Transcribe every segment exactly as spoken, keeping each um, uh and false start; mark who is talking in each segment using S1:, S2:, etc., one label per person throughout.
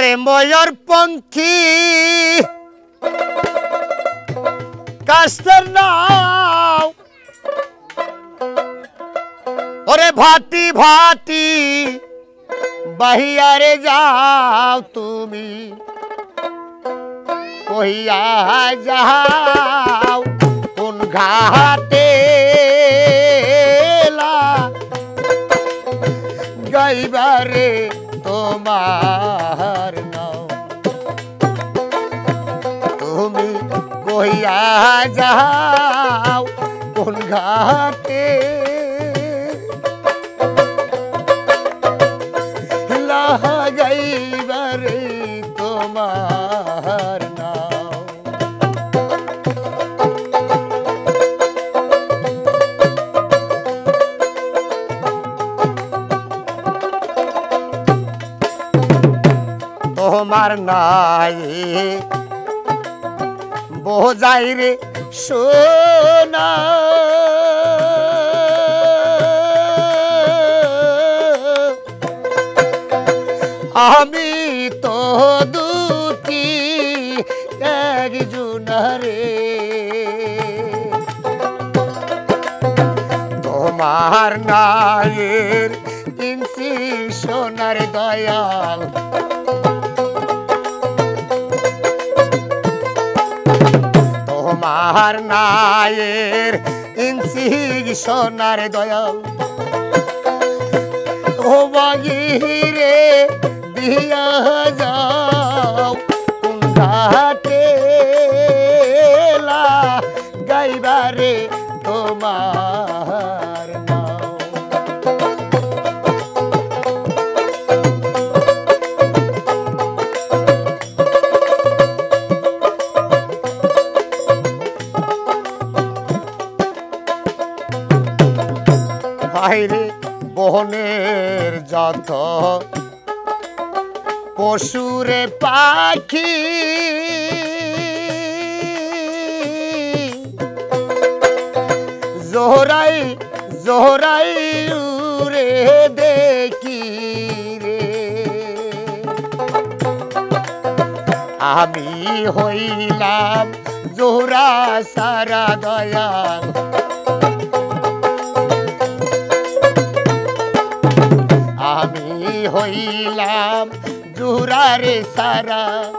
S1: ওরে ময়ূর পঙ্খী কাস্তের নাও ওরে ভাটি ভাটি বাহিয়ারে যাও তুমি কহিয়া যাও কোন ঘাটে গাইবারে তোমার নাও তুমি কহিয়া যাও কোন ঘাটে গাইবারে তোমার নাও তোমার নাই বোঝাই রে সোনা আমি তো দুটি একজনারে তোমার নায়ের ইঞ্চি সোনার দয়াল তোমার নায়ের ইঞ্চি সোনার দয়াল ও বাগিরে দিয়া যাও কোন ঘাটে গাইবারে তোমার নাও বাইরে বহনের যত পশুরে পাখি জোহরাই জোহরাই উরে দেখি রে আমি হইলাম জোহরা সারা দয়াল আমি হইলাম জোরারে সারা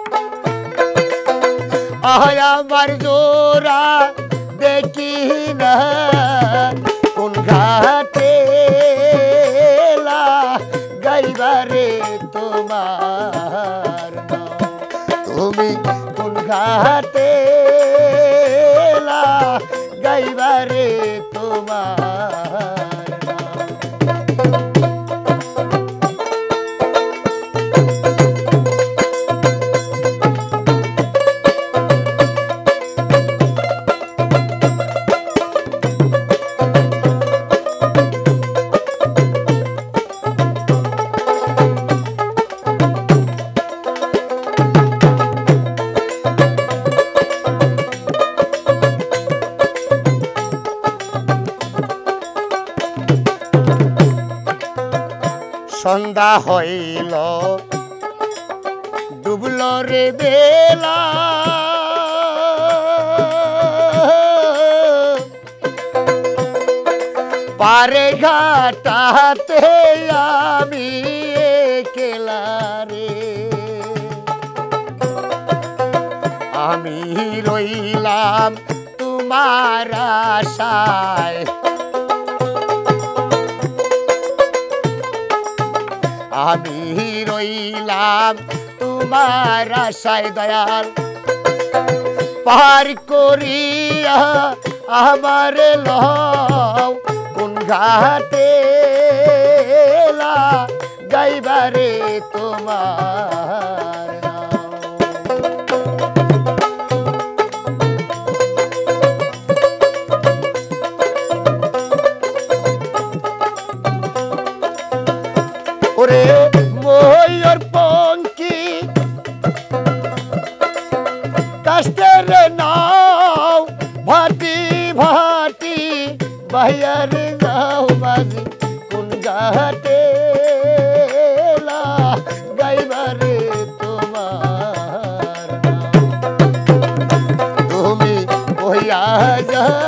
S1: আয় আমার জোরা দেখি না কোন ঘাটে গাইবারে তোমার নাও তুমি কোন ঘাটে গাইবারে তোমার সন্ধ্যা হইল ডুবল রে বেলা পারে ঘাটাতে আমি একলা রে আমি রইলাম তোমার আশায় আমি রইলাম তোমার আশায় দয়াল পার করিয়া আমার লও কোন ঘাটে গাইবারে তোমার ওরে ময়ূর পঙ্খী কাস্তের নাও ভাটি ভাটি বাহিয়ারে যাও বাজি কোন ঘাটে গাইবারে তো আজ